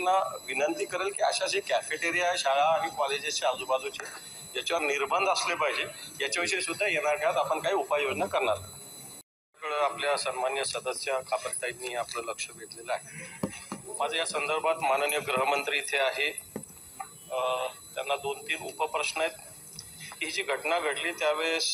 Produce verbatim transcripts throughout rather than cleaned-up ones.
गृहमंत्र्यांना विनंती करेल की अशा जे कॅफेटेरिया शाळा आणि कॉलेजेसच्या आजूबाजूचे याच्यावर निर्बंध असले पाहिजे, याच्याविषयी सुद्धा येणाऱ्या काळात आपण काही उपाययोजना करणार. आपल्या सन्मान्य सदस्य खापरताईंनी आपलं लक्ष वेधलेलं आहे. माझं या संदर्भात माननीय गृहमंत्री इथे आहे, त्यांना दोन तीन उपप्रश्न आहेत. ही जी घटना घडली त्यावेळेस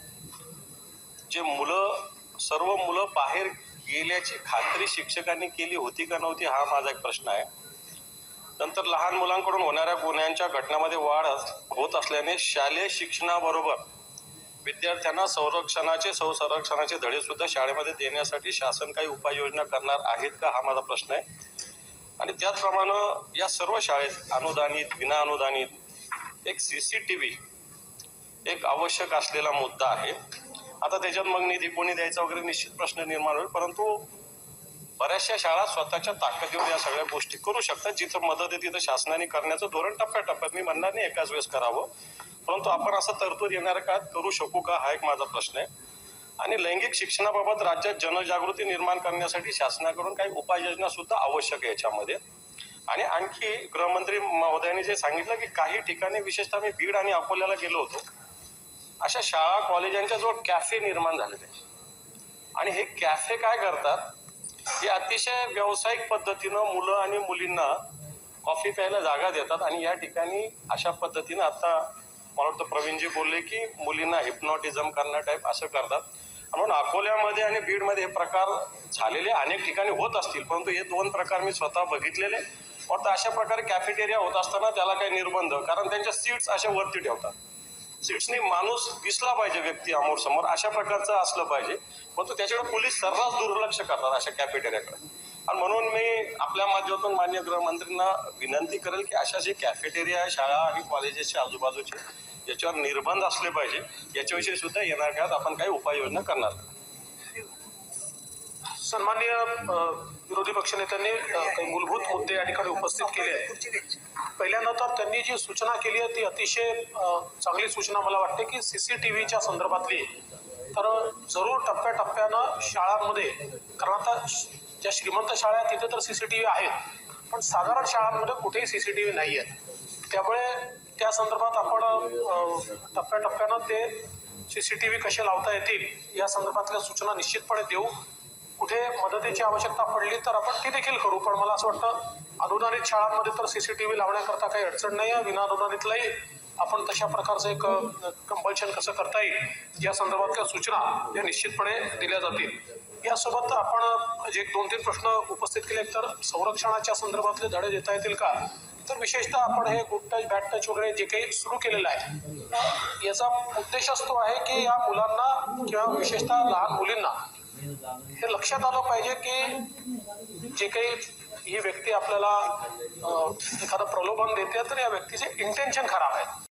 जे मुलं सर्व मुलं बाहेर गेल्याची खात्री शिक्षकांनी केली होती का नव्हती, हा माझा एक प्रश्न आहे. नंतर लहान मुलांकडून होणाऱ्या गुन्ह्यांच्या घटनांमध्ये वाढ होत असल्याने शालेय शिक्षणाबरोबर विद्यार्थ्यांना संरक्षणाचे संरक्षणाचे धडे सुद्धा शाळेमध्ये देण्यासाठी शासन काही उपाययोजना करणार आहेत का, हा माझा प्रश्न आहे. आणि त्याचप्रमाणे या सर्व शाळेत अनुदानित विना अनुदानित एक सीसीटीव्ही एक आवश्यक असलेला मुद्दा आहे. आता त्याच्यात मग निधी कोणी द्यायचा वगैरे निश्चित प्रश्न निर्माण होईल, परंतु बऱ्याचशा शाळा स्वतःच्या ताकदीवर या सगळ्या गोष्टी करू शकतात. जिथं मदत आहे तिथं शासनाने करण्याचं धोरण टप्प्याटप्प्यात, मी म्हणणार नाही एकाच वेळेस करावं, परंतु आपण असं तरतूद येणाऱ्या काळात करू शकू का, हा एक माझा प्रश्न आहे. आणि लैंगिक शिक्षणाबाबत राज्यात जनजागृती निर्माण करण्यासाठी शासनाकडून काही उपाययोजना सुद्धा आवश्यक आहे याच्यामध्ये. आणि आणखी गृहमंत्री महोदयांनी जे सांगितलं की काही ठिकाणी विशेषतः मी बीड आणि अकोल्याला गेलो होतो, अशा शाळा कॉलेजांच्या जवळ कॅफे निर्माण झालेले आणि हे कॅफे काय करतात, हे अतिशय व्यावसायिक पद्धतीनं मुलं आणि मुलींना कॉफी प्यायला जागा देतात. आणि या ठिकाणी अशा पद्धतीनं आता मला वाटतं प्रवीणजी बोलले की मुलींना हिप्नॉटिझम करण्या टाईप असं करतात. म्हणून अकोल्यामध्ये आणि बीडमध्ये हे प्रकार झालेले अनेक ठिकाणी होत असतील, परंतु हे दोन प्रकार मी स्वतः बघितलेले. वाटतं अशा प्रकारे कॅफेटेरिया होत असताना त्याला काही निर्बंध, कारण त्यांच्या सीट्स अशा वरती ठेवतात, सीट्सनी माणूस दिसला पाहिजे व्यक्ती अमोर समोर, अशा प्रकारचं असलं पाहिजे, परंतु त्याच्याकडे पोलीस सर्रास दुर्लक्ष करतात अशा कॅफेटेरियाकडे. आणि म्हणून मी आपल्या माध्यमातून माननीय गृहमंत्र्यांना विनंती करेल की अशा जे कॅफेटेरिया शाळा आणि कॉलेजेसच्या आजूबाजूचे याच्यावर निर्बंध असले पाहिजे, याच्याविषयी सुद्धा येणाऱ्या काळात आपण काही उपाययोजना करणार. सन्माननीय विरोधी पक्षनेत्यांनी काही मूलभूत मुद्दे या ठिकाणी उपस्थित केले आहेत. पहिल्यांदा तर त्यांनी जी सूचना केली आहे ती अतिशय चांगली सूचना मला वाटते की सीसीटीव्हीच्या संदर्भातली, तर जरूर टप्प्याटप्प्यानं शाळांमध्ये, कारण आता ज्या श्रीमंत शाळा आहेत तिथे तर सीसीटीव्ही आहेत, पण साधारण शाळांमध्ये कुठेही सीसीटीव्ही नाही आहेत. त्यामुळे त्या संदर्भात आपण टप्प्याटप्प्यानं ते सीसीटीव्ही कसे लावता येतील या संदर्भातल्या सूचना निश्चितपणे देऊ. कुठे मदतीची आवश्यकता पडली तर आपण ती देखील करू, पण मला असं वाटतं अनुदानित शाळांमध्ये तर सीसीटीव्ही लावण्याकरता काही अडचण नाही आहे. विना अनुदानितलाही आपण तशा प्रकारचं एक कंपल्शन कसं करता येईल या संदर्भातल्या सूचना या निश्चितपणे दिल्या जातील. यासोबत आपण जे दोन तीन प्रश्न उपस्थित केले, तर संरक्षणाच्या संदर्भातले धडे देता येतील का, तर विशेषतः आपण हे गुड टच बॅड टच वगैरे जे काही सुरू केलेलं आहे याचा उद्देश असतो आहे की या मुलांना किंवा विशेषतः लहान मुलींना हे लक्षात आलं पाहिजे की जे काही ही व्यक्ती आपल्याला एखादं प्रलोभन देते तर या व्यक्तीचे इंटेन्शन खराब आहे.